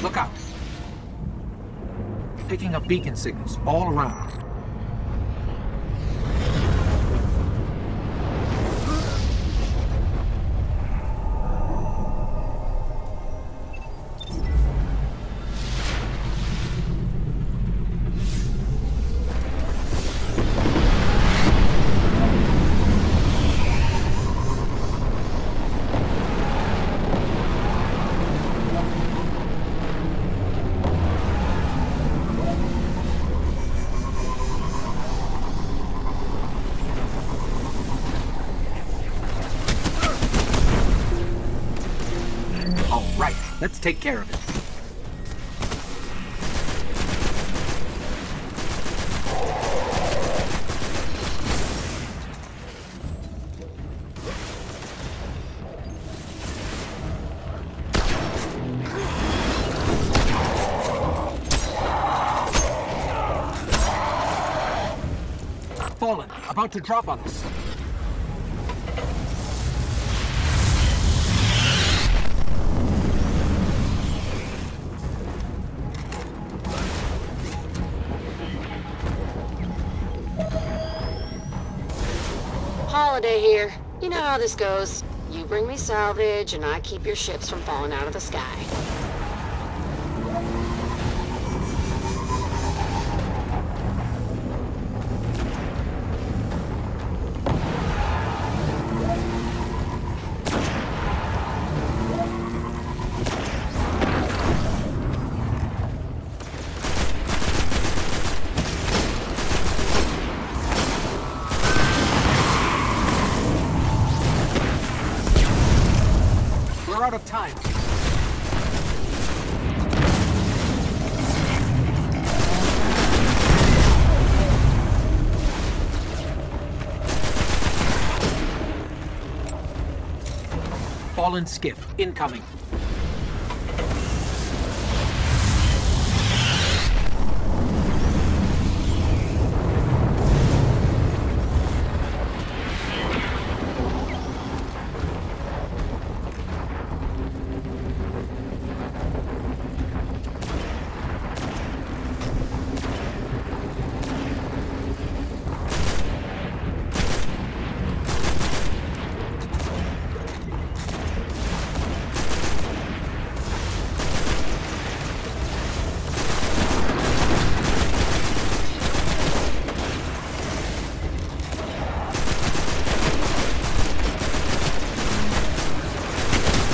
Look out. Picking up beacon signals all around. Let's take care of it. Fallen, about to drop on us. Holiday here. You know how this goes. You bring me salvage, and I keep your ships from falling out of the sky. We're out of time. Fallen skiff incoming.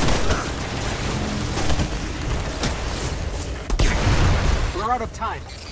We're out of time.